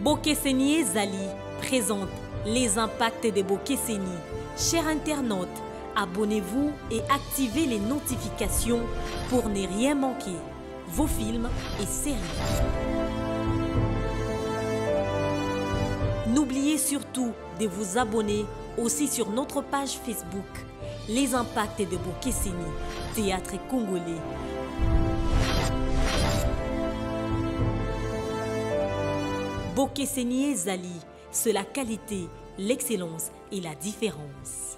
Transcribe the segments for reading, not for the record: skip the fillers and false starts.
Bokeseni Zali présente les impacts de Bokeseni. Chers internautes, abonnez-vous et activez les notifications pour ne rien manquer. Vos films et séries. N'oubliez surtout de vous abonner aussi sur notre page Facebook, Les Impacts de Bokeseni, théâtre congolais. Bokeseni Zali, c'est la qualité, l'excellence et la différence.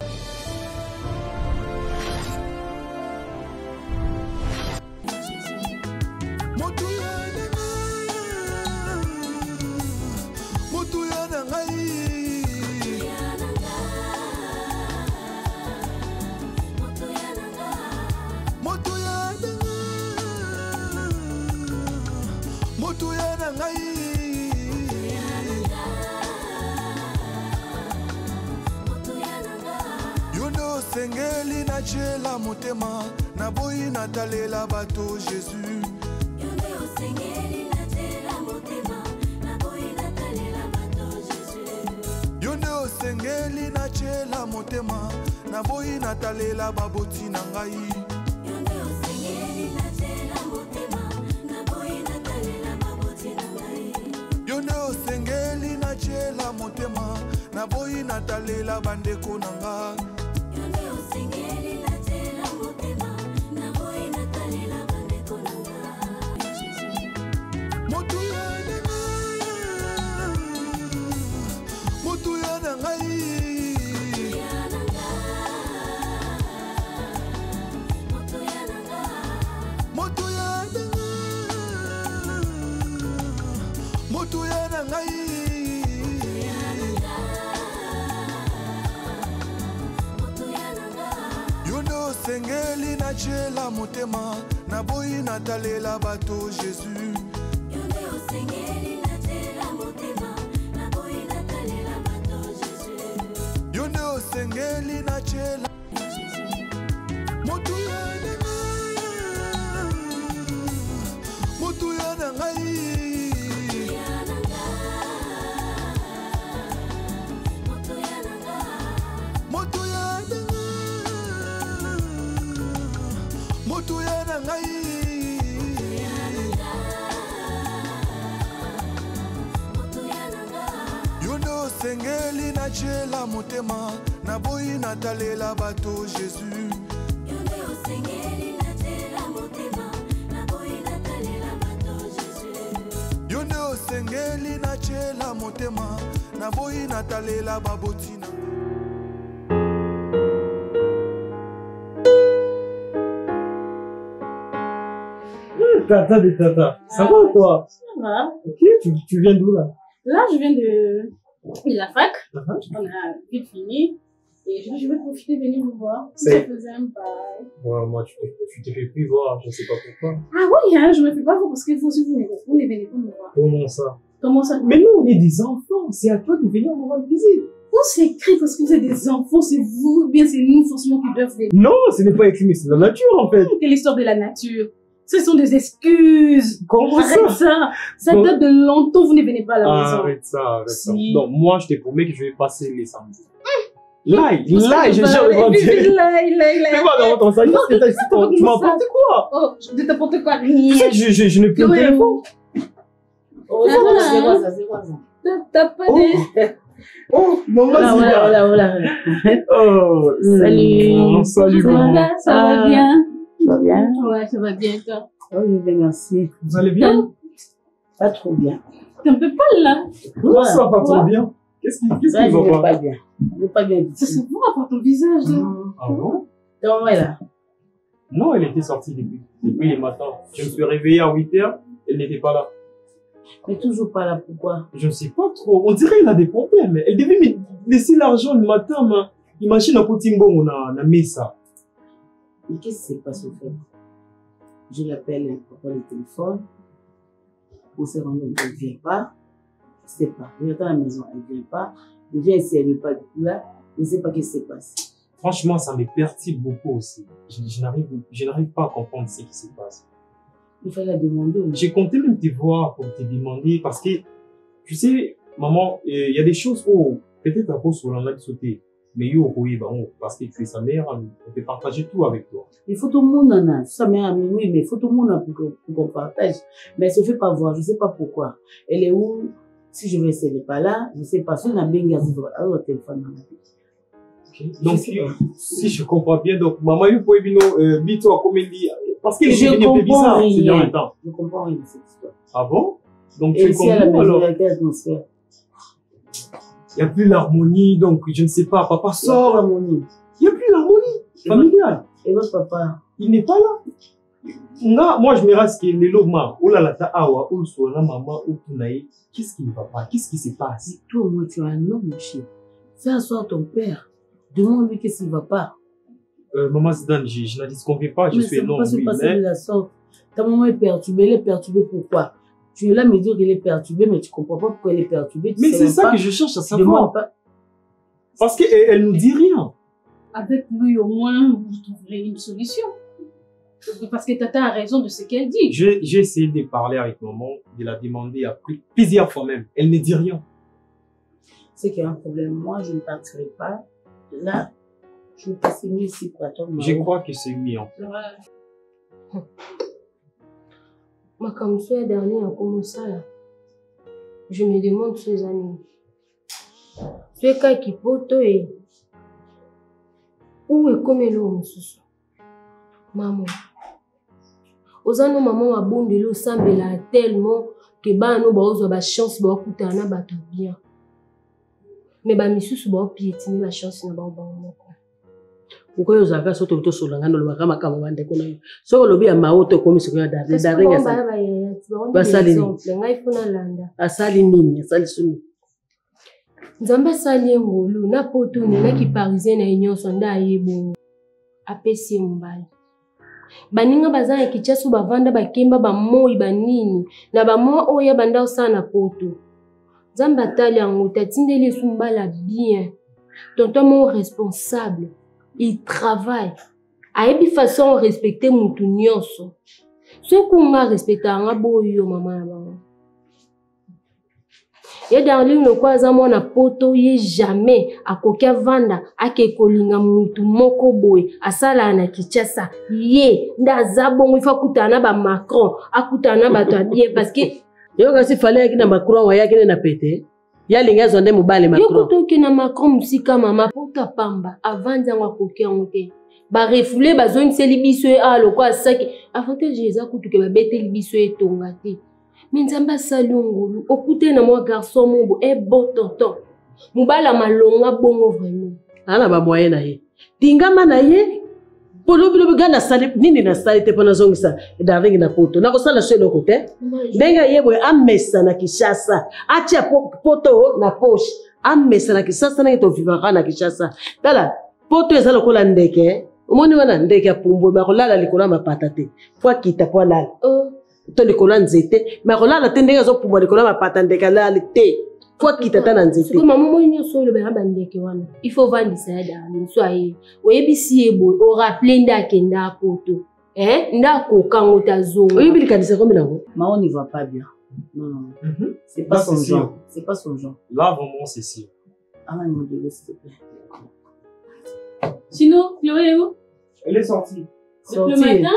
Sengeli na chela motema na boyi na talela bato Jésus. Yondo sengeli na chela motema na boyi na talela bato Jésus. Yondo sengeli na chela motema na boyi na talela baboti na ngai. Yondo sengeli na chela motema na boyi na talela baboti na ngai. Yondo sengeli na chela motema na boyi na talela bandeko na ngai. Yondo sengeli na chela motema na boyi na talela bato Jésus. Yondo sengeli na chela motema na boyi na talela bato Jésus. Yondo sengeli na chela motuya na ngai. Yondo sengeli na chela motema na boyi na talela bato Jésus. Yondo sengeli na chela motema na boyi na talela bato Jésus. Yondo sengeli na chela motema na boyi na talela babotina. Tata, ça va toi? Ça va. Ok, tu viens d'où là? Là, je viens de la fac. On a vite fini. Et je vais profiter de venir vous voir. Ça faisait un bail. Ouais, moi, tu te fais plus voir, je sais pas pourquoi. Ah oui, hein, je me fais pas voir parce que vous aussi, vous ne venez pas me voir. Comment ça? Comment ça? Mais nous, on est des enfants, c'est à toi de venir me rendre visite. Où c'est écrit parce que vous êtes des enfants, c'est vous, ou bien c'est nous forcément qui doivent venir? Non, ce n'est pas écrit, mais c'est la nature en fait. Quelle histoire de la nature? Ce sont des excuses. Comment arrête ça? Ça date de longtemps, vous ne venez pas à la maison. Arrête ça. Si. Donc, moi, je te promets que je vais passer les samedis. Là, j'ai jamais vendu. Fais-moi dans ton sac. Tu m'apportes quoi? Oh, je t'apporte quoi? Rien. Tu sais que je n'ai plus de téléphone. Oh, c'est quoi ça? T'as pas des... Oh, maman, Voilà. Oh, salut. Salut, maman. Ça va bien? Ça va bien? Ouais, ça va bien, toi. Oh, bien, merci. Vous allez bien? Pas trop bien. T'es un peu pâle, là. Comment ça, pas trop bien? Qu'est-ce qui va pas bien? Je vais pas bien du tout. Ça se voit par ton visage, là. Ah bon? Donc, là. Non, elle était sortie depuis le matin. Je me suis réveillé à 8h, elle n'était pas là. Mais toujours pas là, pourquoi? Je ne sais pas trop. On dirait qu'elle a des problèmes. Elle devait me laisser l'argent le matin, mais imagine à Potimbo, on a mis ça. Mais qu'est-ce qui s'est passé au fait? Je l'appelle pour le téléphone. On s'est rendu compte qu'elle ne vient pas. Je ne sais pas. Je vais à la maison, elle ne vient pas. Je viens ici, elle n'est pas du tout là. Je ne sais pas ce qui se passe. Franchement, ça me perturbe beaucoup aussi. Je n'arrive pas à comprendre ce qui se passe. Il fallait la demander. J'ai compté même te voir pour te demander parce que, tu sais, maman, il y a des choses où peut-être à cause on a sauté. Mais oui, parce que tu es sa mère, elle peut partager tout avec toi. Il faut tout le monde, sa mère, oui, mais il faut tout le monde pour qu'on partage. Mais elle se fait pas voir, je sais pas pourquoi. Elle est où? Si je vais essayer, elle n'est pas là, je sais pas. Si on a bien gardé le téléphone dans la vie. Okay. Donc, si je comprends bien, donc, maman, vous pouvez vite comme elle dit, parce que je comprends rien. Je comprends rien de cette histoire. Ah bon? Donc, tu comprends alors? Il n'y a plus l'harmonie, donc je ne sais pas, papa sort. L'harmonie. Il n'y a plus l'harmonie familiale. Et votre papa? Il n'est pas là. Moi, je me reste qu'il est là, ou la ta awa, ou le maman, ou tunaï. Qu'est-ce qui ne va pas? Qu'est-ce qui se passe? Toi, moi, tu es un homme, mon chien. Fais asseoir ton père. Demande-lui qu'est-ce qui ne va pas. Maman Zidane, je n'en disconviens pas, je suis un homme. Mais ça ne peut pas se passer de la sorte. Ta maman est perturbée, elle est perturbée pourquoi? Tu es là me dire qu'elle est perturbée, mais tu ne comprends pas pourquoi elle est perturbée. Mais c'est ça que je cherche à savoir. Parce qu'elle ne nous dit rien. Avec lui, au moins, vous trouverez une solution. Parce que Tata a raison de ce qu'elle dit. J'ai essayé de parler avec maman, de la demander plusieurs fois même. Elle ne dit rien. C'est qu'il y a un problème. Moi, je ne partirai pas. Là, je vais passer mieux ici pour attendre. Je crois que c'est mieux. Ouais. Moi, comme je suis dernier, on commence ça là. Je me demande ces années. Ce cas qui peut et où est comme l'homme maman. Aux années, maman a bon de l'eau semble tellement que bah nous bah ba chance bah couper na ba tout bien. Mais bah misusu bah piétiner la chance na ba ba. Pourquoi vous avez sauté autour sur l'angano le makama kama bande kuna so lobi ya maoto komi siko ya daringa sa basali ngai funa landa asali nini asali suni nzamba sali ngolu na poto ni na ki parisien na nyonso nda yebo apesi mbali baninga bazana kichasu bavanda bakemba bamoyi banini na bamoya oya banda sana poto nzamba tali yango tatindeli sumbala bien tonton mon responsable. Il travaille. A une façon de respecter mon nyonso. Ce qu'on a respecté en boyo maman. Et dans l'une le quoi za mona poto ye jamais a kokia vanda ake kolinga mutu moko boy asala na kichasa ye ndaza bongo ifa kutana ba Macron akutana ba bien parce que yo kasi fallait que na Macron wa yake na pété. Ya linga zonde mobile Macron. Yo koto ke na Macron musika mama pota pamba avant nzanga kokia ngote. Ba refoulé ba zone selibiso e alo kwa saki avantage eza kutuke ba bete libiso e tongate. Minzamba salungulu okute na moi garçon mobo e bon tonton. Mobala malonga bongo vraiment. Ala ba moyen na ye. Tingama na ye. Polo gana sali nini na sali te pona zongisa daringi na poto. Na ko sala selo kote. Denga yebo amesa na Kishasa. Acha poto na poche. Amesa na Kishasa na to vivaka na Kishasa. Dala poto ezalo kola ndeke. Omoni wana ndeke ya pumbo ba kolala likola mapata te. Kwa kita po lala. To likola nzete. Ma kolala te ndenge zo pumbo likola mapata ndeke lala te. Kwa kita ta na nzete. Ko maman moyi nyoso le ba ndeke wana. Il faut vendre ça da nso aye. Oyebisi ebo o rappeler ndake nda poto. Ndako kango tazonga. Oyebili kanisa kombi nango. Maman n'y va pas bien. Non. C'est pas son genre. C'est pas son genre. Là vraiment c'est sûr. Ah non, mon Dieu, s'il te plaît. Sinon, Chloé est où? Elle est sortie. Le matin?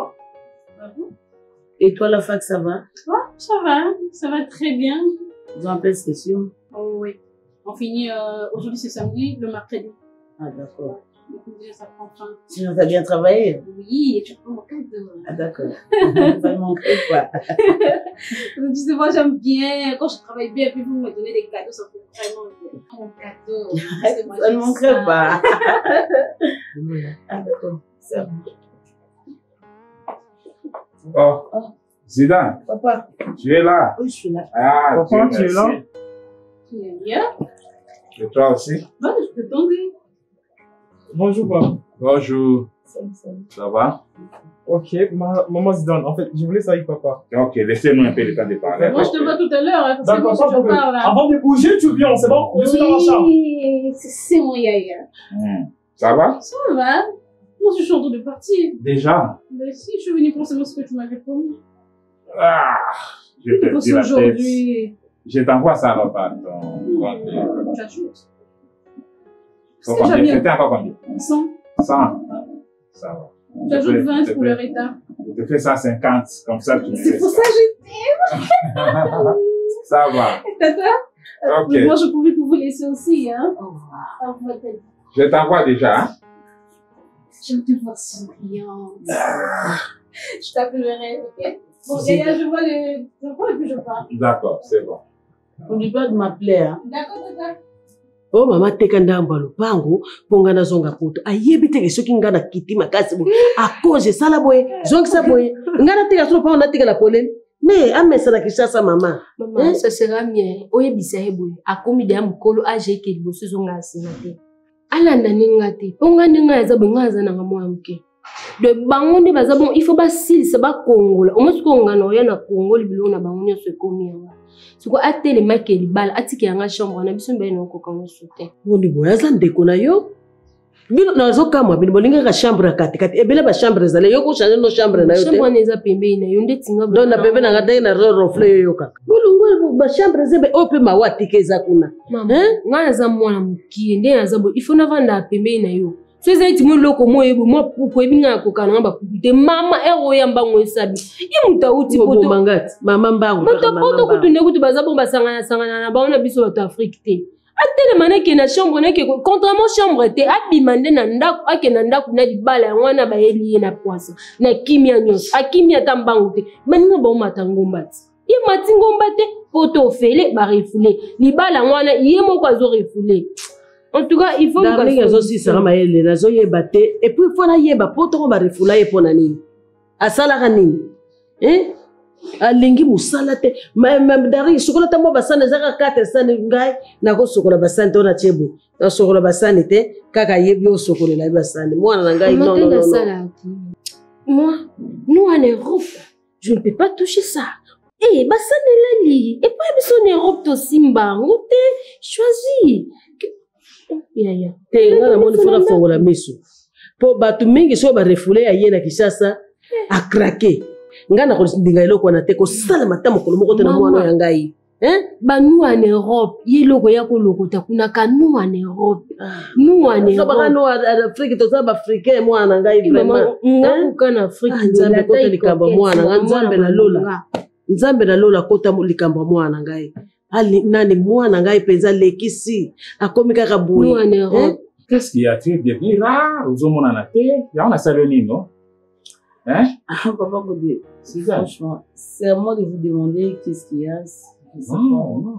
Et toi, la fac, ça va? Ça va très bien. Ils ont appelé cette question? Oh oui. On finit aujourd'hui, c'est samedi, le mercredi. Ah, d'accord. Ça prend fin. Sinon, t'as bien travaillé? Oui, et tu prends mon cadeau. Ah, d'accord. Ça ne manquerait pas. Tu sais, moi, j'aime bien. Quand je travaille bien, puis vous me donnez des cadeaux, ça fait vraiment bien. Mon cadeau. Ça ne manquerait pas. Ah, d'accord. C'est bon. Oh, Zidane. Papa. Tu es là? Oui, je suis là. Ah, papa, tu es là? Tu es bien? Et toi aussi? Bon, je peux tomber. Bonjour, papa. Bonjour. Salut. Ça va? Ok, maman Zidane, en fait, je voulais ça avec papa. Ok, laissez-nous un peu le temps de parler. Moi, je te vois tout à l'heure, parce que moi, D'accord, je parle. avant de bouger, tu viens, c'est bon? Je suis dans la chambre. Oui, c'est mon yaya. Ça va? Ça va. Moi, je suis en train de partir. Déjà? Mais si, je suis venue pour savoir ce que tu m'avais promis. Ah, je te dis la tête. Aujourd'hui. Je t'envoie ça alors par ton compte. J'ajoute. Faut combien? C'était encore combien? 100. 100. Ça va. J'ajoute 20 pour le retard. Je te fais 150, comme ça tu me C'est fais pour ça que je t'aime. Ça va. Tata, Ok. moi je pouvais vous laisser aussi, hein. Au revoir. Au revoir, Tata. Je t'envoie déjà. Hein? J'aime te voir souriante. Je t'appellerai, ok? Bon, Gaïa, je vois le enfant et puis je pars. D'accord, c'est bon. N'oublie pas de m'appeler, hein. D'accord, Tata. Oh mama teka ndamba lupango ponga na zonga poto ayebi teke soki ngana kiti makasi bo akoze sala boye zongi sa boye ngana teka so pa on teka la polene mais amesa na kishasa mama Maman, ça sera mieux. Oye bisaye boye akomi de mukolo age ke liboso zonga asinate alanda ninga te ponga ninga ya zabo ngaza na ngamwa mke de bango nde baza bon il faut basilisa bakongola omosukonga na oya na kongola bilo na bango nyonso ekomi yanga siko atele make libala atiki yanga chambre na biso mbe na okokango soute bondi boya za ndeko na yo bino na zo kamwa bino bolinga ka chambre kati kati ebele ba chambre zale yo ko changer no chambre na yo te chambre neza pembe na yo nde tinga don na pembe na ngata na rofle yo yoka bolungo ba chambre zebe ope mawati keza kuna nga za mwana mukie nde na zabo il faut na vanda pembe na yo so eza iti moloko moyebo mwa pupu ebi nga kokana nga bapupu te mama ero ya mbango esabi ye mutu auti poto mangati mama mbango moto poto kutu nde kutu baza bongo basangana na bango na biso bato Afrique te atelema nake na chambre nake contrairement chambre te abima nde na ndako ake na ndako na libala yango wana bayeli ye na poisa na kimia nyonso akimi ata mbango te baninga baomata ngomba ti ye mati ngomba te poto ofele barefule libala yango wana ye moko azorefule. En tout cas, il faut que les gens aussi ça m'a aidé les gens y batté et puis il faut na yeba poto ba refula ye pona nini asala kanini alingi musala te même dari sokola tambo basane zaka kate sane ngai na ko sokola basane to na chebo na sokola basane te kaka yebi o sokola la basane mwana na ngai non moi nous en Europe je ne peux pas toucher ça. Eh basane lali et pas biso en Europe to simba ngote choisis. Yeah. Te ngana moni fona fongola miso. Po batu mingi so ba refule ya yena Kishasa a craquer. Ngana ko ndinga eloko na te ko sala matamo ko moko te na mwana ya ngai. Ba nous en Europe, yeloko ya ko lokota kuna ka nous en Europe. Nous en Europe. So ba no Afrique to za ba africain mwana ngai vraiment. Ngaku na Afrique nzambe kota likambo mwana nzambe na lola. Nzambe na lola kota likambo mwana ngai. Ali nani mwana ngai penza lekisi akomi kaka boui. Nous en Europe. Qu'est-ce qu'il y a? Tu es devenu rare aux hommes en athée. Il y a un saloni, non? Hein? Papa Godé, franchement, c'est à moi de vous demander qu'est-ce qu'il y a. Non,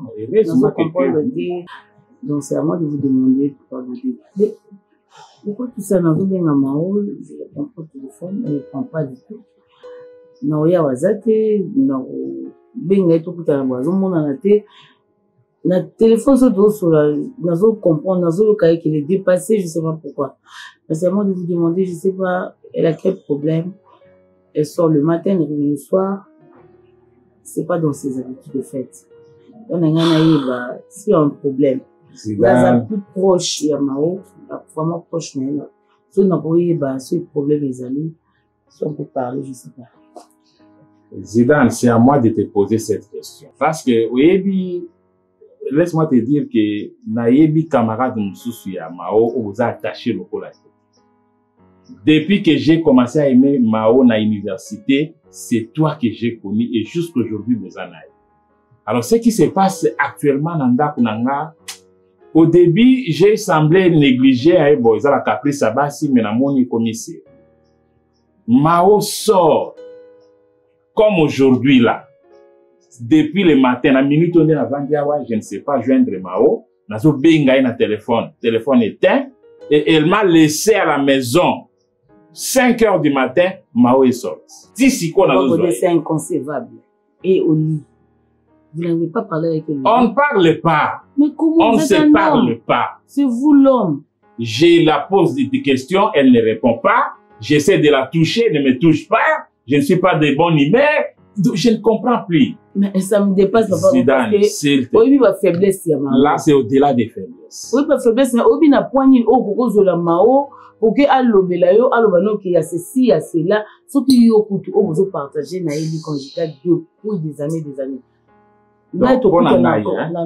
donc c'est à moi de vous demander, Papa Godé. Pourquoi tout ça n'a pas bien à Mao? Je ne réponds pas au téléphone, je ne réponds pas du tout. Non, il y a Wazate, non. Benga eto kutana bazo mona na te na téléphone sur la nazo comprendre nazo ka qu'il est dépassé je sais pas pourquoi c'est à moi de vous demander je sais pas elle a quel problème elle sort le matin elle revient le soir c'est pas dans ses habitudes de fête on a ngana si un problème là plus proche ya Mao vraiment proche na so na boye ba ce problème les amis si on peut parler je sais pas. Zidane, c'est à moi de te poser cette question. Parce que, oui, laisse-moi te dire que Nayebi camarade Moussoussou ya Mao vous a attaché le col. Depuis que j'ai commencé à aimer Mao na l'université, c'est toi que j'ai connu et jusqu'aujourd'hui vous en avez. Alors, ce qui se passe actuellement dans Ndakunanga, au début, j'ai semblé négliger à Ebo, ils ont la caprice Sabasi, mais na moni commissaire. Mao sort. Comme aujourd'hui là, depuis le matin, à minute on est avant Diawa, je ne sais pas joindre Mao, nazo benga na téléphone éteint, et elle m'a laissé à la maison. 5 heures du matin, Mao est sorti. C'est inconcevable. Et au lit, vous n'avez pas parlé avec lui. On ne parle pas. Mais comment on ne se parle pas. C'est vous l'homme. Je la pose des questions, elle ne répond pas. J'essaie de la toucher, elle ne me touche pas. Je ne suis pas de bonne humeur. Je ne comprends plus. Mais ça me dépasse, papa. Zidane, s'il te plaît. Faiblesse, là, c'est au-delà des faiblesses. Oui, pas faiblesse. Mais obi na poignée au cause de la Mao. Pour que alobela yo alobano qui a ceci, il y a cela. Surtout yo kutu au besoin partager na eli conjugal depuis des années. Donc, on a nga,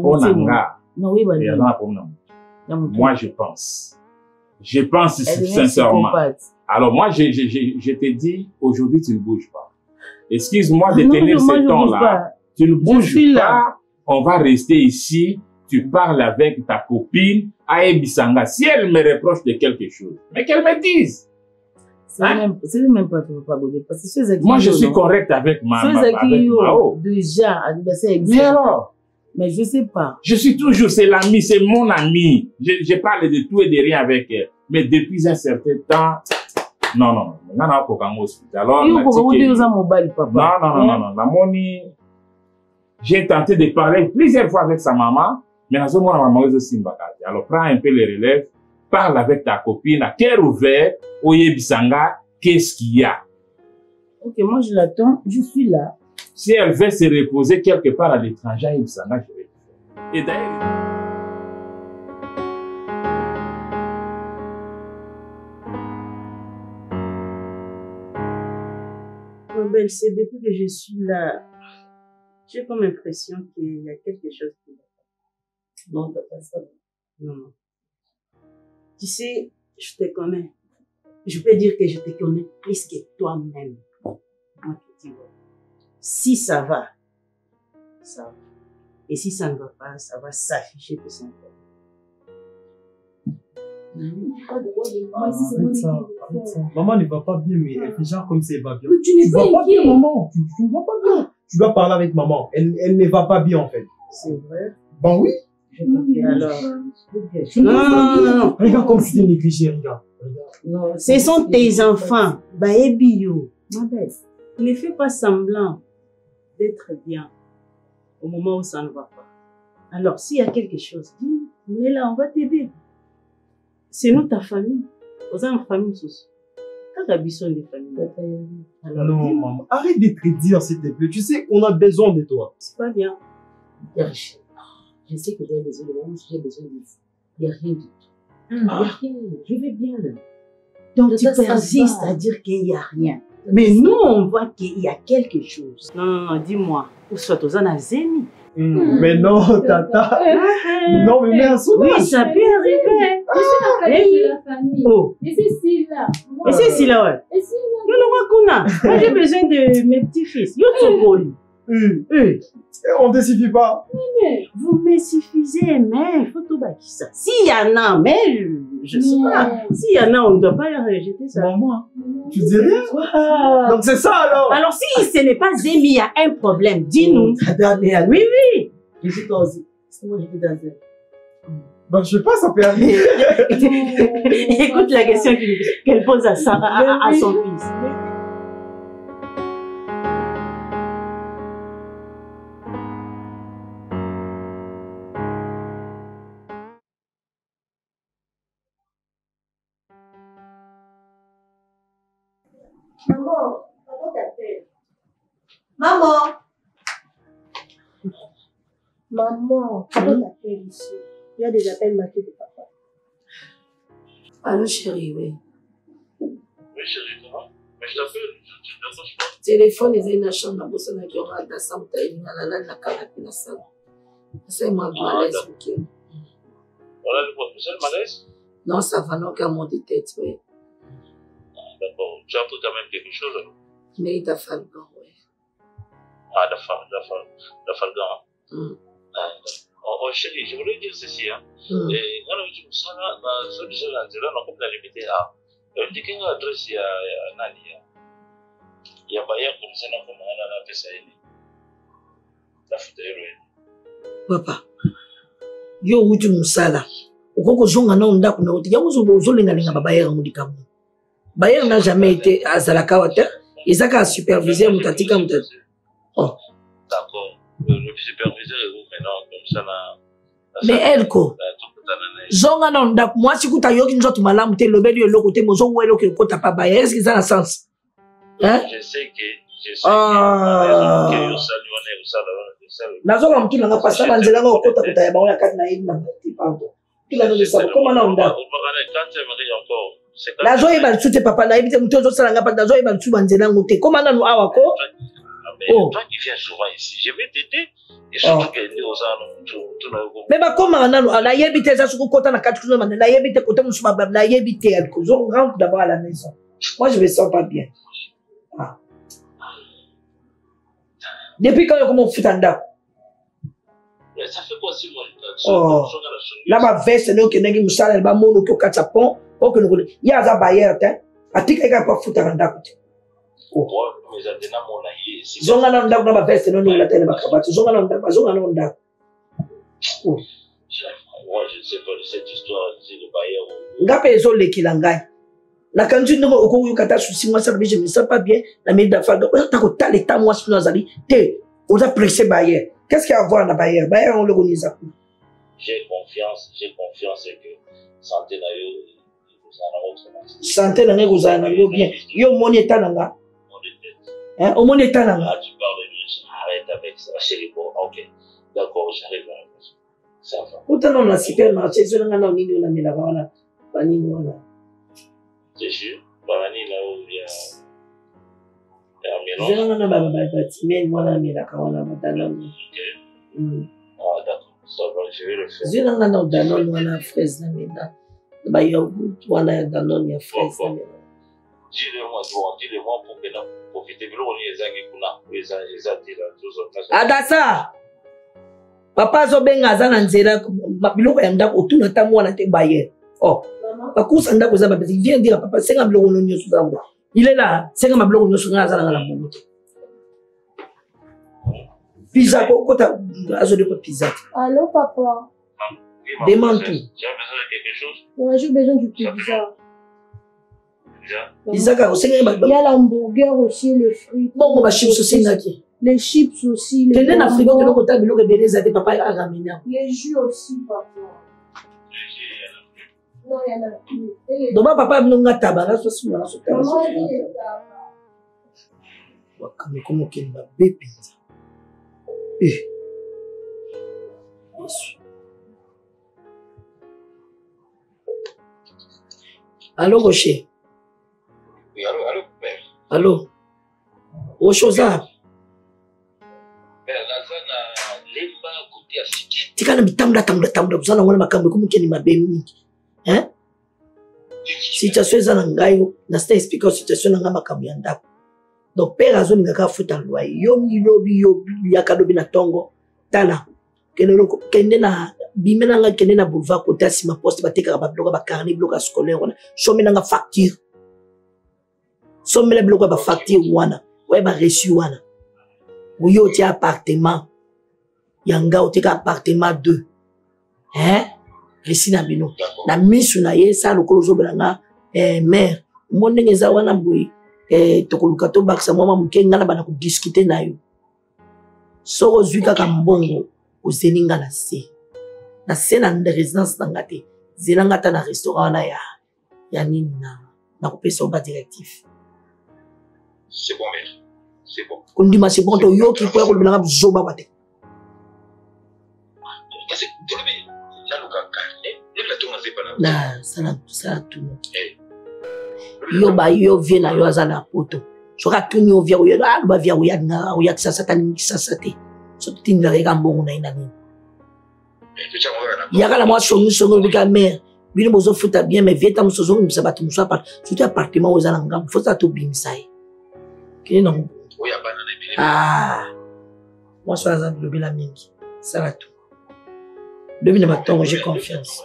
moi je pense sincèrement. Alors moi, je te dis, aujourd'hui, tu ne bouges pas. Excuse-moi de tenir ce ton-là. Tu ne bouges pas, on va rester ici. Tu parles avec ta copine, Aye Bissanga. Si elle me reproche de quelque chose, mais qu'elle me dise. C'est même pas trop pas bonne. Parce que moi, je suis correct avec Mao. Déjà, adversaire mais alors? Mais je sais pas. Je suis toujours, c'est l'ami, c'est mon ami. Je parle de tout et de rien avec elle. Mais depuis un certain temps, non. Alors, non. J'ai tenté de parler plusieurs fois avec sa maman, mais dans ce moment, maman aussi alors, prends un peu les relèves, parle avec ta copine, à cœur ouvert, Oye Bissanga, qu'est-ce qu'il y a? Ok, moi je l'attends, je suis là. Si elle veut se reposer quelque part à l'étranger, Oye Bissanga, je vais le faire. Et d'ailleurs, belle, c'est depuis que je suis là, j'ai comme l'impression qu'il y a quelque chose qui va pas. Non, t'as pas ça. Non. Tu sais, je te connais. Je peux dire que je te connais plus que toi-même. Si ça va, ça va. Et si ça ne va pas, ça va s'afficher tout simplement. Maman ne va pas bien, mais elle fait genre comme si elle va bien. Tu vas pas bien, maman. Tu ne vas pas bien. Tu dois parler avec maman. Elle ne va pas bien, en fait. C'est vrai? Ben oui. Alors. Non. Regarde comme tu t'es négligé, regarde. Non, ce sont tes enfants. Baébio. Ma belle, ne fais pas semblant d'être bien au moment où ça ne va pas. Alors, s'il y a quelque chose, dis, on est là, on va t'aider. C'est nous ta famille. Vous avez une famille sous. Quand la besoin des familles. Alors, non, maman, arrête d'être dur, s'il te plaît. Tu sais qu'on a besoin de toi. C'est pas bien. Je sais que vous avez besoin de moi, j'ai besoin de vous. Il n'y a rien du tout. Il n'y a rien. Je vais bien là. Donc tu persistes à dire qu'il n'y a rien. Mais nous, on voit qu'il y a quelque chose. Non, dis-moi. Où soit aux Anazémi. Mais non, tata. Non, mais merci. Oui, ça peut arriver. C'est la famille. Et c'est Silla. Et c'est Silla, ouais. Et Silla. Moi, j'ai besoin de mes petits-fils. On ne suffit pas. Vous me suffisez, mais il faut tout bâtir ça. S'il y en a, mais je ne sais pas. S'il y en a, on ne doit pas rejeter ça. Maman, tu dis rien? Donc c'est ça alors? Alors si ce n'est pas Zémi, il y a un problème. Dis-nous. Oui. Je suis toi aussi. Parce que moi, je vais danser. Ben, je sais pas, ça peut arriver. Écoute la question qu'elle pose à son fils. Maman t'appelle. Maman, papa t'appelle ici. Il y a des appels manqués de papa. Allô, chérie, oui. Oui, chérie, comment? Mais je t'appelle, tu ne déranges pas. Téléphone, ils ont une chambre dans le qui aura de la santé, il y a la canapé, la salle. C'est moi, malaise, ok. Voilà le quoi, c'est le malaise? Non, ça va, non, qu'à monter tête, oui. D'accord, tu as appris quand même quelque chose alors? Mais il t'a fallu, oui. Ah, la falgan. Oh chérie, je voulais dire ceci, hein. Et quand on dit ça, dans ce déjà là, on a comme la limité à. On dit qu'il y a une adresse, il y a Nadia. Il y a Baya comme ça, on a fait ça. La foute est papa, yo uti musala. Ukoko zonga na onda kuna uti. Yango zolenga linga babaya ngudikamu. Baya n'a jamais été à Zalakawata. Isaka a supervisé Mutatika Mutati. Oh. D'accord. Le superviseur est où maintenant comme ça là? Mais elle ko. Zonga na onda moi si kuta yoki nzoto malamu te lobeli yo lokote mozo welo ke kota pa baya. Est-ce que ça a sens? Hein? Je sais que yo saluone usala. Nazoka mtu nanga pasa banzela ngo kota kuta ya baona kati na yini na pardon. Kila ndo sabo koma na onda. Nazo yeba tute papa na yebite mtu zo sala ngapa nazo yeba tsu banzela ngote. Koma na no awa ko? mais toi qui viens souvent ici, je vais t'aider. Et surtout que les gens mais comment on a évité ça sur le côté de la carte, on a évité côté de mon on a évité quelque chose. On rentre d'abord à la maison. Moi, je me sens pas bien. Ah. Depuis quand on fait un dab? Ça fait quoi si moi? Là, ma veste, nous qui n'avons pas de mon nous qui au Japon, ou que nous il y a un bailleur, à ti qu'il y a pas foutre un dab. Oh, mais attends, mon aïe. Zonga na ndab na ma veste, nous la télé bakabati. Zonga na ndab. Moi, je ne sais pas de cette histoire de bailleur. Ngape ezo lekilangai. La kanju ndongo oko yukata susi moi ça je me sens pas bien la mère d'affaires ta ko ta l'état moi sur nazali te on a pressé bailleur. Qu'est-ce qu'il y a à voir dans bailleur? Bailleur on le connaît ça. J'ai confiance que santé na yo santé na ngeko za na yo bien. Yo moni état nanga. Hein, au moni état nanga. Tu parles de lui, arrête avec ça chérie. OK. D'accord, j'arrive à la maison. Ça va. Pourtant on a supermarché, je n'ai pas ni la mela voilà. Pas ni voilà. Je suis banani là où il y a un mélange. Je n'ai pas bâtiment, voilà, mais la carola, madame. Ah, d'accord, ça va, je vais le faire. Je n'ai pas Danone, voilà, fraise, la méda. Bah, il y a voilà, Danone, il y a fraise, la méda. Dis-le-moi pour que nous profitons de l'eau, les Adassa! Papa Zobenga Zana Nzela, Biloko Yamda, autour de ta moine à tes bailleurs. Oh! Bakusanda ko zaba il vient dire à papa 50 biloko no nyoso zango il est là 50 biloko nyoso nga zala ngala bongo pizza ko kota azo de pizza. Allô papa, demande tout. Tu as besoin de quelque chose? Ouais, j'ai besoin du pizza. Pizza ka il y a l'hamburger aussi, les frites. Bon ba chips aussi ngaki. Les chips aussi, les tene na frigo que kota biloko beleza te papa a ramené. Les jus aussi papa. Non, il y en a plus. Donc, papa, il y a un tabac, là, c'est un tabac. Comment il va bébé? Allô, Rocher? Oui, allô, père. Allô? Rocher, ça? Père, Lazana, Lemba, côté à Siki. Tu as un tamda, vous allez ma caméra, comment il va bébé? Hein? Situation eza ngai na sta expliquer situation nga makambo ya ndako. Donc père azo ninga futa lwa yo lobi ya kadobi na tongo tala kende na bimena nga kende na boulevard côté asima poste bateka ba bloka ba carnet bloka scolaire wana somela nga facture somela bloka ba facture wana ouais ba reçu wana uyo ti appartement yanga oteka appartement 2 hein Resina bino na misu na ye sa lokolo zobelanga mère mondenge za wana boy tokoluka to bakisa mama mukenga na bana ku discuter na yo soko zwika ka mbongo ozeninga na se na résidence na ngate zelanga ta na restaurant na ya nini na kopesa oba directif. C'est bon mère, c'est bon. Kondima c'est bon to yo ki po kolobelanga zoba bate. Na ça tout yo ba yo vient na yo azana poto soka tuni yo via yo ba via yo na yo sasa tani sasa te so tinda rega mbongo na ina ni ya kala moi songo bika mère bino bozo futa bien mais vieta musozo mbisa batu muso surtout appartement aux ala ngam faut ça to bimsai kini non oya bana na bile moi so azana lobi la mingi ça va tout Demi de matin, j'ai confiance.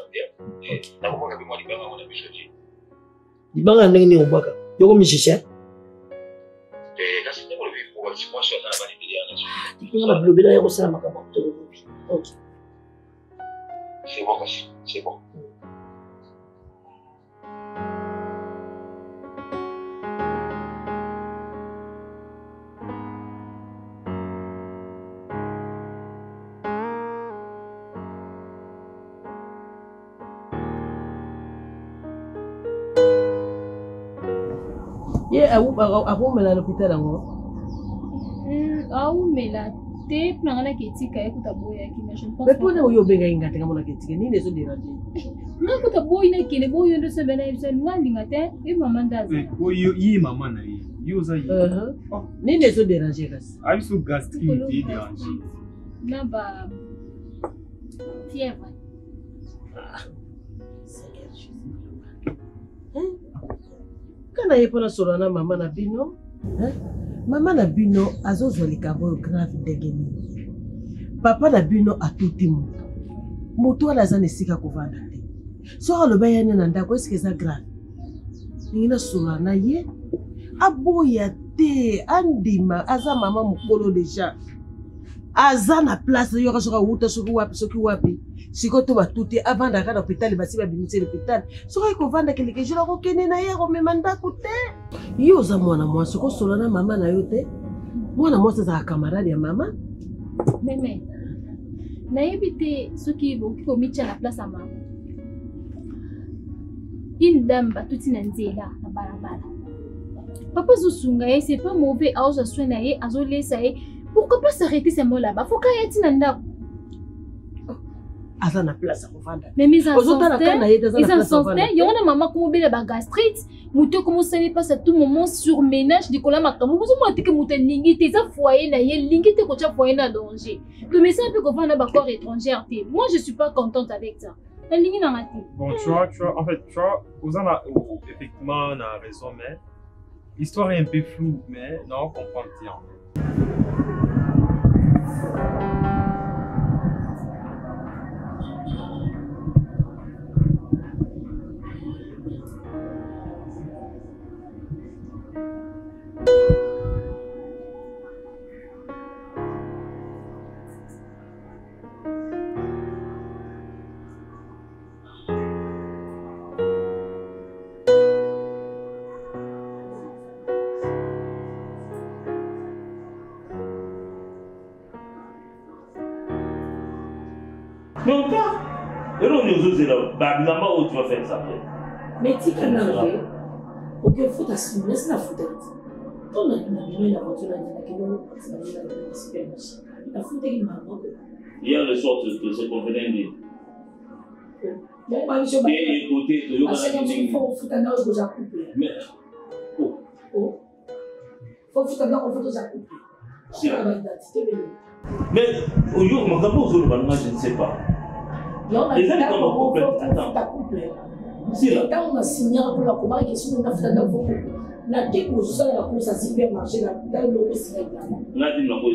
Libanga ndenge ni obaka. Yoko musicien. Libanga blobela yako sala makambo. OK. C'est bon, c'est bon. Ye aumela l'hôpital yango. Aumela te plan na ketika ekuta boya ki mais je ne pense mais pour nous yo benga ingate ngamona ketika ni les autres déranger nga kuta boy na kine boy ndo se bena ibisa ngandinga te e mama ndaza oyo yi mama na ye yoza yi ni les autres déranger kasi abiso gastrique yi déranger na ba fièvre kana yepona solo na mama na bino mama na bino azozwa likambo grave ndenge nini papa na bino atuti moto wana aza na esika kovanda te soki aloba yane na ndako esika eza grave ningi nasola na ye aboya te andima aza mama mokolo deja aza na place yoka soki awuta soki wapi sikoyo to batuti avandaka na hôpital basi babimisi l'hôpital soki kovanda keleke jour akokende na ye akomema ndako te yo oza mwana mwasi okosola na mama na yo te mwana mwasi azaka camarade ya mama meme nayebi te soki bokoki komitya na place ya mama une dame batuti na nzela na balabala papa azosunga ye c'est pas mauvais aozwa soin na ye azolesa ye pourquoi pas s'arrêter ces mots là-bas faut kaya ti na ndako aza na place ya kovanda mais mise en santé yona mama komobela ba gastrite muto comme ça n'est pas à tout moment sur ménage de kola makambo vous mo atike muto ningi te za foyer na ye lingi te ko tia foyer na danger le médecin peut kovanda ba corps étranger te moi je suis pas contente avec ça la lingi na mati bon tu vois en fait tu vois Ozana effectivement on a raison mais l'histoire est un peu floue mais non on comprend bien en fait. Non, pas. Et là, nous autres, là, où tu vas faire ça après. Mais tu peux l'enlever. Ok, il faut t'assumer, laisse la foutre. Ton ami m'a mis la voiture, il a dit que non, c'est la supermarché. La foutre, il m'a demandé. Hier, le soir, tu se convenais de. Bon, bah, je vais. Et écoutez, tu vas faire. Il faut foutre un autre déjà couplé. Mais. Oh. Oh. Faut foutre un autre déjà couplé. C'est la identité, mais au lieu de je ne sais pas. Les amis comme un couple, attends. Si là. Quand on a signé pour la commande, qui sont dans la voie, la découverte de la course à supermarché, dans le aussi. La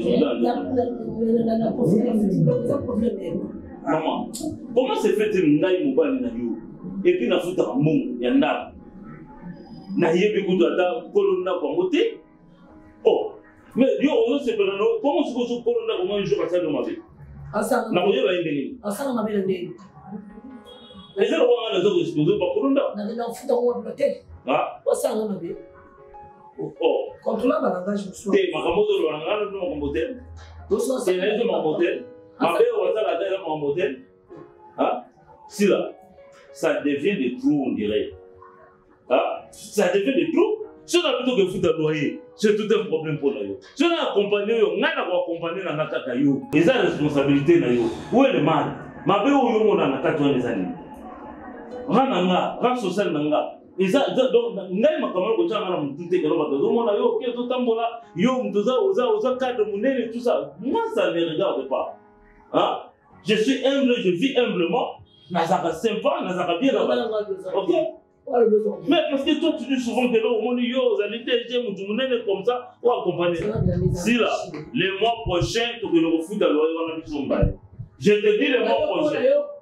maman, comment se fait-il que et puis la fout en monde, il y en a. Na yebi kuta kolonna kwa moté. Oh. Mais yo on se peut comment se pose kolonna comment un jour à ça de ma vie. Asa na moyo ba indeni. Asa na mabela ndeni. Les gens vont aller aux exposés par kolonna. Na na futa wa bloqué. Ah. Asa na mabela. Oh. Contrôler ma langage musuwa. Te makamoto lo ngana no makambotel. Doso c'est les gens makambotel. Mabe wa ça la tête makambotel. Ah. Si là ça devient de trop on dirait. Ah, ça devient de trop. Si on a plutôt que foutre à loyer, c'est tout un problème pour nous. Si on a accompagné, on a accompagné dans la cata yo. Et ça responsabilité na yo. Où est le mal? Ma bé où yo mon dans la cata les années. Rananga, ran social nanga. Et ça donc ngai makamalo ko changa na mtute ke roba to mona yo ke to tambola yo mtoza oza cadre munene tout ça. Moi ça ne regarde pas. Hein? Je suis humble, je vis humblement. Nazaka sympa, nazaka bien là-bas. OK? Mais parce que toi tu dis souvent que là au monde yo vous allez déjà comme ça pour accompagner. Si là les mois prochains tu le refus de loyer on a mis son bail. Je te dis les mois prochains.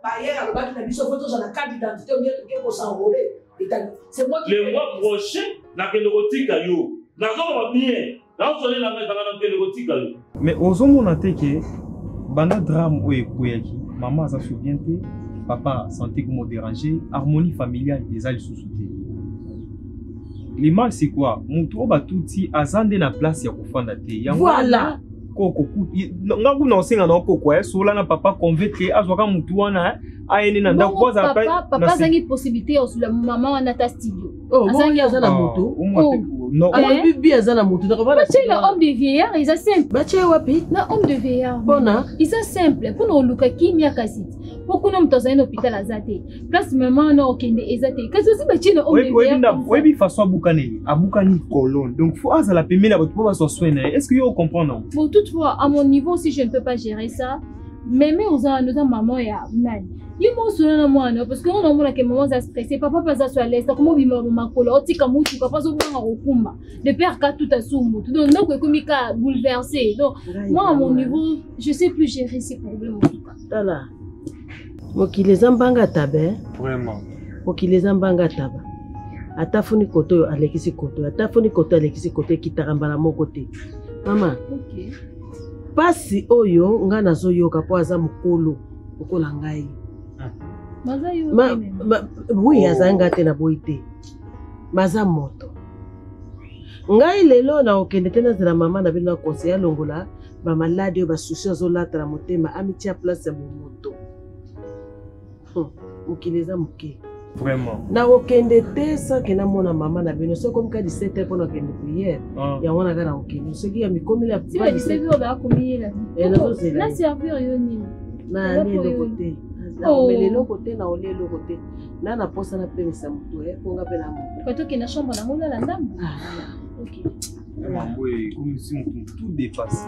Les mois prochains na que le rotika yo. Na zo bien. Na zo la na que le rotika yo. Mais ozomona te que banda drame o ekoyaki maman ça souvient te. Papa sentait comme dérangé, harmonie familiale des ailes sous-soutés. Le mal c'est quoi? Mon trop batuti azande na place ya kufanda te. Voilà. Koko ngaku na osenga na koko sola na papa convaincre azwaka mutu wana aene na ndako za papa zangi possibilité osula maman wana ta studio. Oh, bon, azana moto. Non, bibi azana moto. C'est le homme de vieillard, il est simple. Bache wapi? Na homme de vieillard. Bona. Il est simple. Pour nous luka kimia kasit. Pour qu'on nous dans un hôpital azate. Place maman na okende ezate. Qu'est-ce que c'est bache le homme de vieillard? Oui, oui, façon abukani colonne. Donc faut azala pemela la pour pas se soigner. Est-ce que vous comprenez? Bon, toutefois, à mon niveau, si je ne peux pas gérer ça, mais aux nos maman et à man. Il m'a sonné à moi, parce qu'on a mon que maman a stressé, papa pas ça sur l'aise, comment il m'a collé, tika mouti, papa so bien au kumba. Le père a tout à soumou. Donc, non, que comme il a bouleversé. Donc, moi, à mon niveau, je sais plus gérer ces problèmes en tout cas. Tala. Mokile zambanga tabe. Vraiment. Mokile zambanga tabe. Atafuni koto alekisi koto. Atafuni koto alekisi koto kitarambala mon côté. Maman. OK. Pasi oyo nga nazo yoka po aza mukolo okola ngai. Oui, azanga te na boite. Maza moto. Ngai lelo na okende tena zela mama na bino conseiller longola ba malade yo ba souci azolata na motema amitié à place ya moto. Mukileza muke. Vraiment. Na okende te sa kena mona mama na bino so comme ka 17h pour okende prière. Ya wana kana okende. So ki ya mikomi la si ba 17h ba komi la. Na servir yo ni. Na ni le côté. Na omelelo côté na olelo côté. Na na posa na pemisa mutu ponga pe na mutu. Kato kina chambre na ngola la ndamba. OK. Oui, comme si on tout dépassé.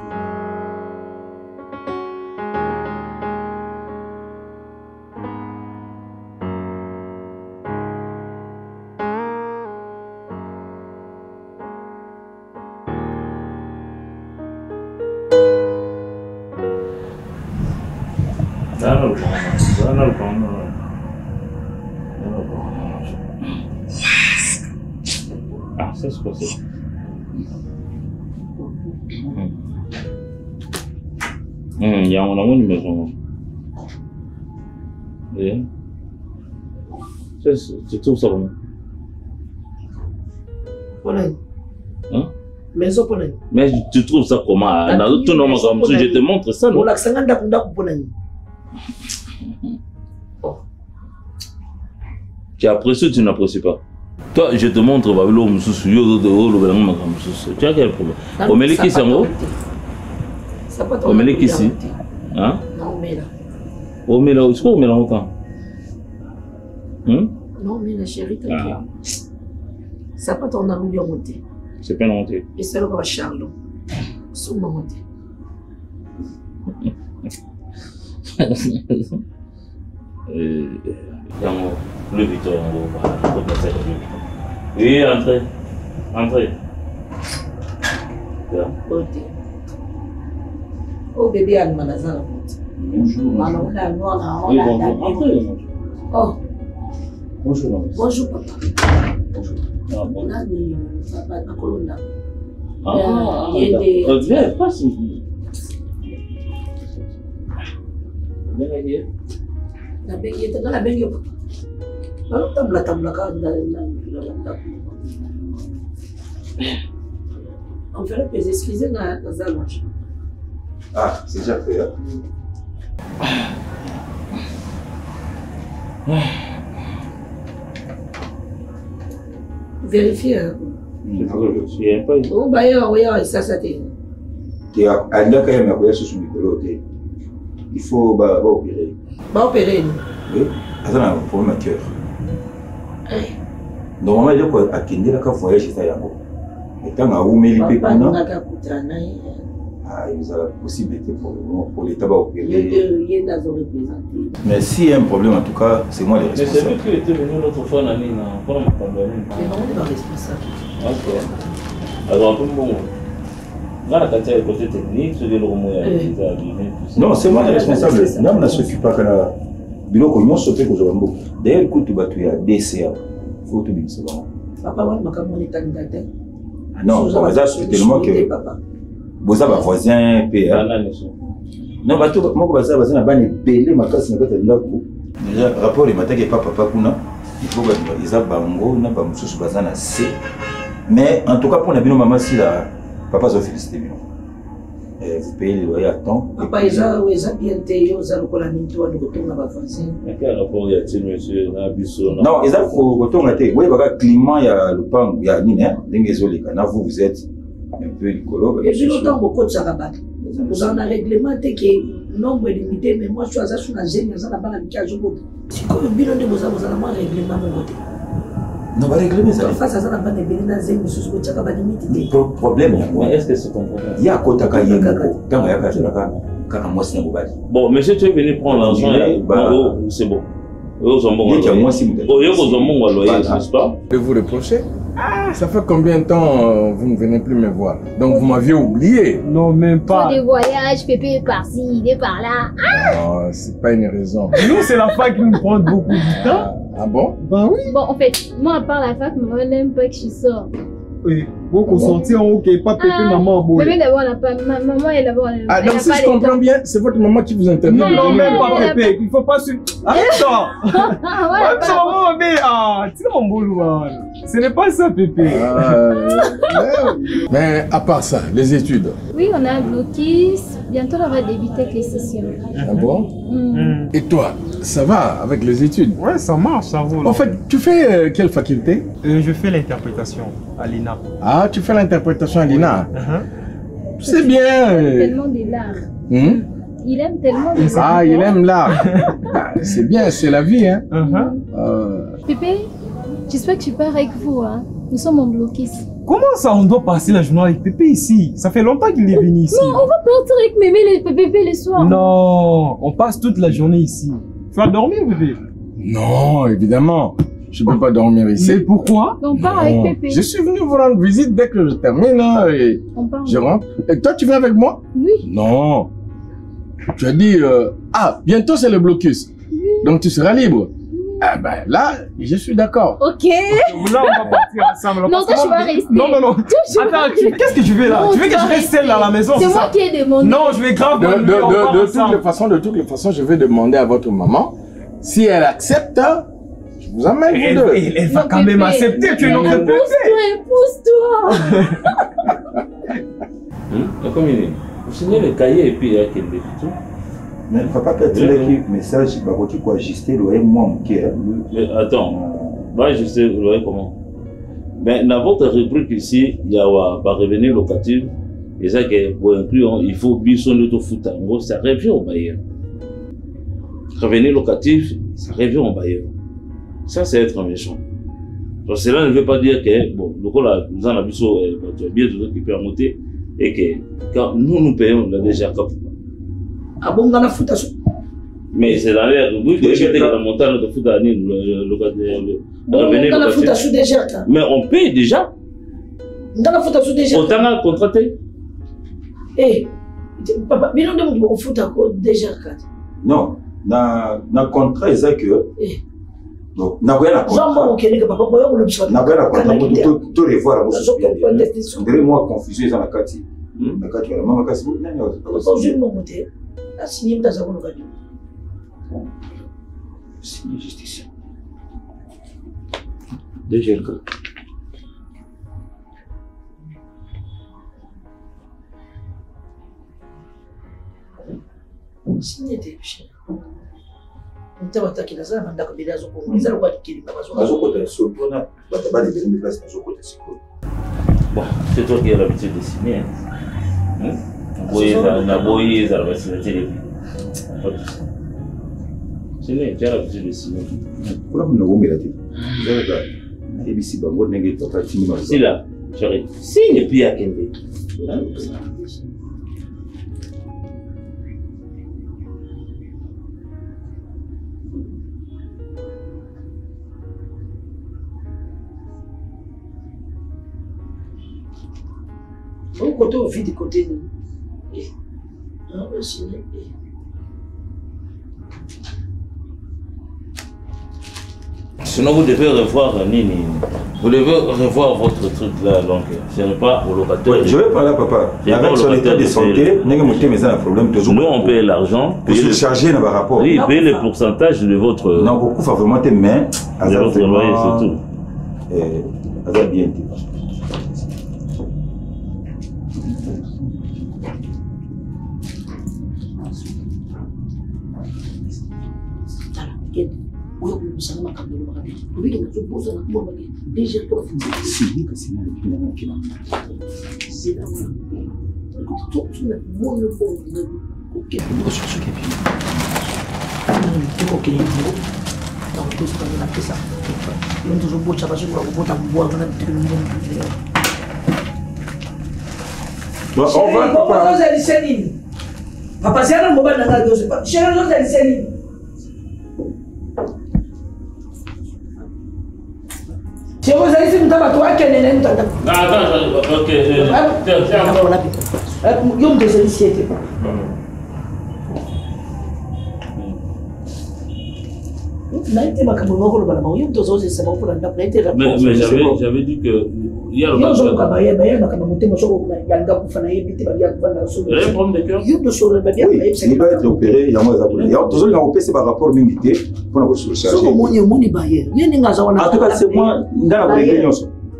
Ah, ça c'est possible. Il y a une maison. Et tu trouves ça comment? Hein? Maison pour mais tu trouves ça comment? Je te montre ça. Non? Tu apprécies ou tu n'apprécies pas? Toi, je te montre, tu as quel problème? Omele qui c'est en haut? Omele qui c'est? Hein? Omele, est-ce que Omele autant? Non, mais la chérie, t'inquiète. Ça pas ton ami monté. C'est pas monté. Et c'est le roi Charles. Sous monté. Le Victor en haut, voilà. Oui, entrez. Entrez. Oh bébé, elle m'a dit. Bonjour. Oui, bonjour. Entrez. Oh. Bonjour. Bonjour, papa. Bonjour. Ah, bon. Là, papa, la colonne là. Ah, viens, passe. Viens là. La belle était dans la belle yopa. Alors, table on fait le pèse, excusez la zalonge. Ah, c'est déjà fait, hein? Vérifiez. Oh, bah, ça, ça t'est. Il faut opérer. Opérer. Oui, c'est un problème à cœur. Normalement, il y a un voyage. Et quand on a il y a la possibilité pour l'État d'opérer. Mais s'il y a un problème, en tout cas, c'est moi le responsable. Mais c'est lui qui était venu l'autre fois, Nani, mais non, on est pas responsable. Ok. Alors, tout le monde. Côté technique, non, c'est moi le responsable. Non, on ne s'occupe pas de la. D'ailleurs, écoute, tu as DCA. Il faut tout dire ça. Papa, on est candidat. Non, c'est tellement que. Vous avez un voisin, PA. Non, mais tout le monde a un belé, ma casse n'a pas de là. Déjà, rapport, il m'a dit que papa, il faut que les abango, n'a pas sous bazana C. Mais en tout cas, pour la maman, si la. Papa, je félicite bien. Vous payez les loyers à temps. Papa, ils ont bien été, ils ont encore la minute de retourner à ma voisine. Quel rapport y a-t-il, monsieur? Non, ils ont retourné à la oui, parce que climat, il y a le pan, il y a Nina, vous êtes un peu rigolo. Et puis longtemps, beaucoup de Sarabat. Vous en avez réglementé que le nombre est limité, mais moi, je suis à sur la gêne, ça n'a pas la nickel. Si comme le bilan de vos avez un règlement, mon côté. Non, va régler ça. Face à ça, n'a pas de bilan, c'est une chose qui a limité. Problème, mais est-ce que c'est ton problème? Il y a quoi t'as gagné? Quand il y a quand moi, c'est un bobal. Bon, monsieur, tu es venu prendre l'argent, c'est bon. Et vous reprochez? Ah, ça fait combien de temps vous ne venez plus me voir? Donc vous m'aviez oublié? Non, même pas. Des voyages, Pépé est par-ci, il est par-là. Non, c'est pas une raison. Nous, c'est la fac qui nous prend beaucoup de temps. Ah bon? Ben oui. Bon, en fait, moi, à part la fac, maman n'aime pas que je sors. Oui, bon, qu'on sortit en haut, pas Pépé, maman, bon. Bébé d'abord, elle n'a pas. Maman, elle d'abord. Ah, donc si je comprends bien, c'est votre maman qui vous interdit. Non, même pas Pépé, il faut pas se. Arrête ça! Arrête ça, maman, bébé! Ah, tu sais mon boulot, ce n'est pas ça, Pépé. Mais à part ça, les études. Oui, on a un blocus. Bientôt, on va débuter avec les sessions. Ah bon? Et toi, ça va avec les études? Ouais, ça marche, ça roule. En fait, tu fais quelle faculté? Je fais l'interprétation à l'INA. Ah, tu fais l'interprétation à l'INA? C'est bien. Tellement de l'art. Il aime tellement de l'art. Ah, il aime l'art. C'est bien, c'est la vie, hein. Pépé, j'espère que tu pars avec vous, hein. Nous sommes en blocus. Comment ça, on doit passer la journée avec Pépé ici? Ça fait longtemps qu'il est venu ici. Non, on va partir avec Pépé les soirs. Non, on passe toute la journée ici. Tu vas dormir, Pépé? Non, évidemment. Je ne peux pas dormir ici. Mais pourquoi? On part avec Pépé. Je suis venu vous rendre visite dès que je termine. Hein, et je rentre. Et toi, tu viens avec moi? Oui. Non. Tu as dit, bientôt c'est le blocus. Oui. Donc tu seras libre. Ah ben là, je suis d'accord. Ok. Là, on va partir ensemble. Non, toi, tu vas rester. Non. Attends, qu'est-ce que tu veux là? Tu veux que je reste seule à la maison? C'est moi qui ai demandé. Non, je vais grave. De toutes les façons, je vais demander à votre maman. Si elle accepte, je vous emmène vous deux. Elle va quand même accepter. Tu es notre bébé. Pousse-toi. Comme il est. Vous signez le cahier et puis il y a quel défi. Mais papa, quand tu as un message, tu peux ajuster le moi, mon cœur. Mais attends, va ajuster le comment? Ben, dans votre rubrique ici, il y a un revenu locatif. Et ça, pour inclure, il faut bison de foot. En gros, ça revient au bailleur. Revenu locatif, ça revient au bailleur. Ça, c'est être méchant. Donc, cela ne veut pas dire que, bon, le coup là, nous en avons tu as bien tout qui peut monter et que quand nous payons la déjà cap. Ah bon, on a foot à mais c'est dans l'air, oui, que c'était la montagne de foot à Nîmes, le revenu locatif. Mais on paye déjà. On a foot à déjà. Autant à contracter. Eh, papa, mais on demande foot à déjà. Non, dans le contrat, c'est ça que. Donc, n'a rien à contrat. N'a rien à contrat. Tout revoir à vous. Moi, confusion dans la carte. La carte, la maman, c'est vous. Signé dans un radio. Signé juste ici. Déjà le cas. Signé des bichons. On t'a attaqué la zone, on a combien d'azos pour les allois qui sont pas azos côté sur le plan, on a pas de place azos côté sur. Bon, c'est toi qui as l'habitude de signer. La boye, ça va se mettre. Signer, tu as l'habitude de signer. Pourquoi vous n'avez pas dit? ABC Bango n'est pas signé. Si là, chérie, signe et puis à Kende. Au côté, au vide, côté nous. Non, le signer. Sinon, vous devez revoir Nini. Vous devez revoir votre truc là, donc ce n'est pas au locataire. Ouais, je vais parler à papa. Avec son état de santé, nous on paye l'argent. Pour se charger dans le rapport. Oui, payer le pourcentage de votre. Non, beaucoup faut vraiment tes mains. De votre loyer, c'est tout. Bien. Oyo kumusanga makambo makabe. Ubiki na tupoza na kuomba ke. Déjà toi si que c'est moi qui m'a manqué. C'est là voilà. Tout tu n'as moins le bon. OK. Moi je suis qui. OK. Donc tout ça on a fait ça. Même toujours beau ça parce que on va boire dans le truc. On va papa. Papa c'est un moment dans la dose. Chérie, nous allons essayer. Si vous allez faire un tabac, toi, quel est le tabac? Attends, ok. Yo, vous allez essayer. Mais j'avais dit que il y a le problème de cœur. Oui, il va être opéré. Il y a toujours un opéré, c'est par rapport à l'immunité pour nous surcharger. En tout cas, c'est moi, dans la réunion.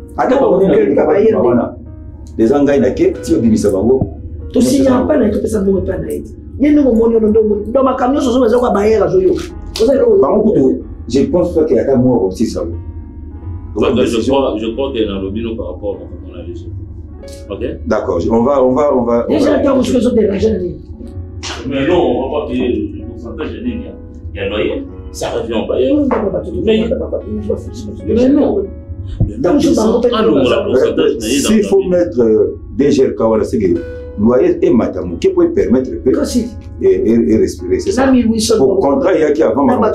Les engrais n'a que si on dit ça va vous. Tout si y a pas na que ça ne pas na. Il y a no dans ma camion sur ça va bailler la joyo. Je pense pas qu'il y a qu'à moi aussi ça. Je crois qu'il y a un lobby par rapport à mon avis. OK? D'accord, on va. Déjà, quand je fais des argent. Mais non, on va pas payer le pourcentage de ligne. Il y a un loyer, ça revient en bailleur. Mais non. S'il faut mettre DG Kawala, c'est que loyer et matamou qui peut permettre et respirer, c'est ça. Pour contrat, il y a qui avant mais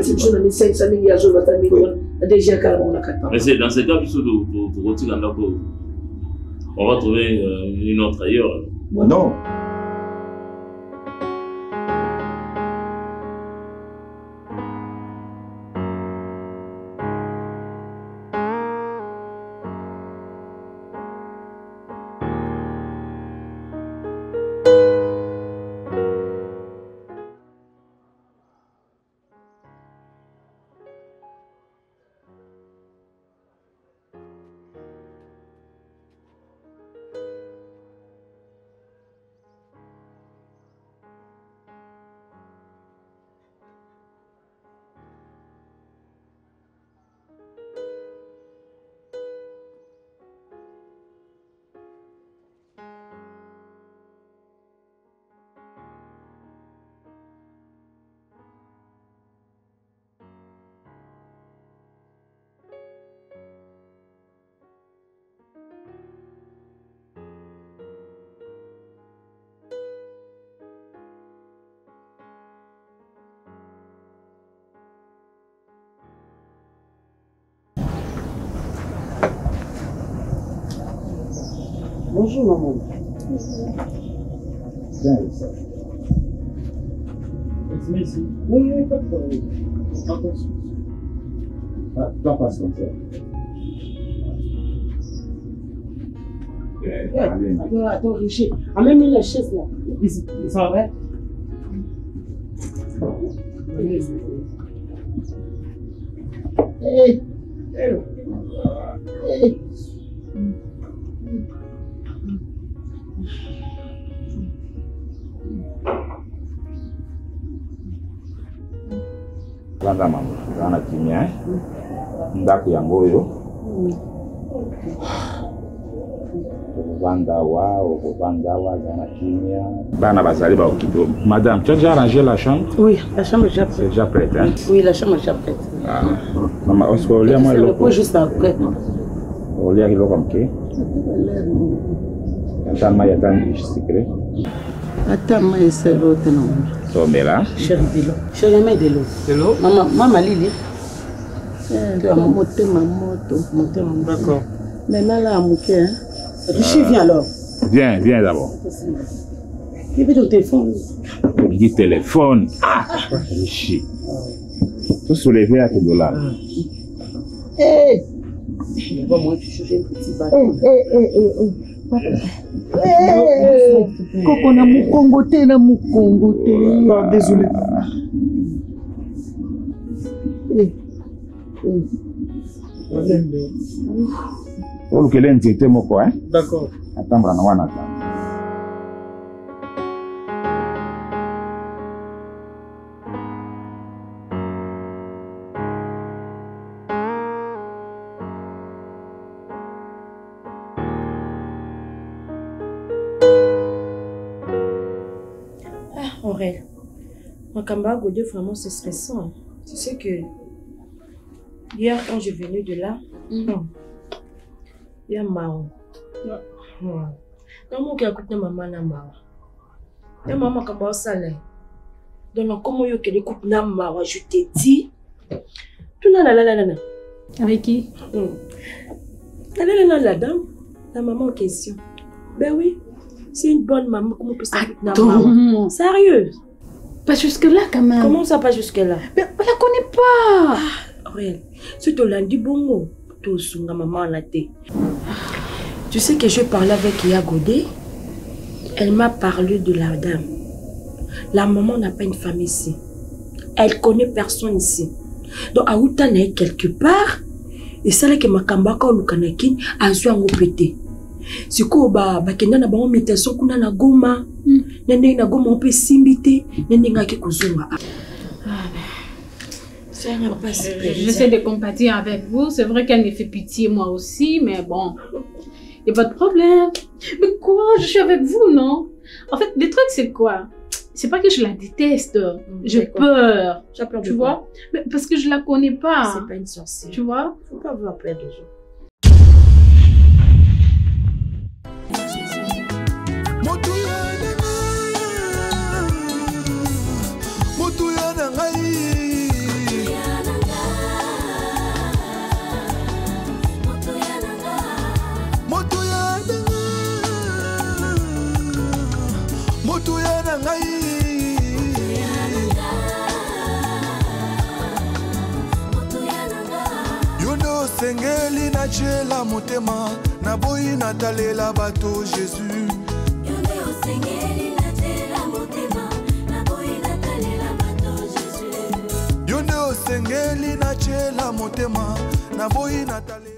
c'est dans ce cas, on va trouver une autre ailleurs. Non. Bonjour maman. Bien, Merci. Oui, pas de problème. Attention. Ah, tu passes comme ça. Attends, Richer. Amène la chaise là. Ça va? Hey. Hey. Kwanza mama, ana kimya ndaku yango oyo. Okuvanda wa zana kimya. Bana bazali ba okido. Madame, tu as déjà arrangé la chambre? Oui, la chambre est déjà prête. C'est déjà prête, hein? Oui, la chambre est déjà prête. Ah. Maman, on se voit là moi le point juste après. On lit le comme que. Attends, moi j'attends secret. Attends, moi c'est l'autre non. Tomela. Chérie Delo. Chérie mais Delo. Delo. Maman Lili. Tu as monté ma moto. D'accord. Maintenant là, Mouké, hein. Richie, viens alors. Viens d'abord. Il veut ton téléphone. Il dit téléphone. Ah, Richie. Faut soulever à tes dollars. Hé! Moi, tu cherches un petit bateau. Koko na mukongote na mukongote. Ah, désolé. Pour que l'entité moko, hein? D'accord. Attends, on va Aurel, Makamba Godé, vraiment, c'est stressant. Tu sais que hier, quand je venais de là, il y a Mao. Non, moi qui écoute maman na Mao. Il y a maman Kamba au salaire. Donc, comment yo qui écoute na Mao, je te dis. Tout là. Avec qui? La dame, la maman en question. Ben oui, c'est une bonne maman. Comment on peut s'écouter na Mao? Sérieux? Pas jusque-là quand même. Comment ça, pas jusque-là? Mais on la connaît pas. Réel. Si tu l'as dit bon, tu as maman la tête. Tu sais que je parlais avec Iya Godé. Elle m'a parlé de la dame. La maman n'a pas une femme ici. Elle connaît personne ici. Donc, à Outan est quelque part. Et ça, là que ma kambaka ou l'ukanakin a su en pété. Si ko ba kenda na ba on métation kuna na goma. Nende na goma on peut simbiter. Nende ngaki kuzunga. J'essaie de compatir avec vous. C'est vrai qu'elle me fait pitié moi aussi, mais bon, il n'y a pas de problème. Mais quoi, je suis avec vous, non? En fait, le truc, c'est quoi? C'est pas que je la déteste. J'ai peur. Tu vois? Mais parce que je la connais pas. C'est pas une sorcière. Tu vois? Faut pas avoir peur de ça. Sengeli na chela motema na boyi natalela bato Jésus. Yonde sengeli na chela motema na boyi natalela bato Jésus. Yonde sengeli na chela motema na boyi natalela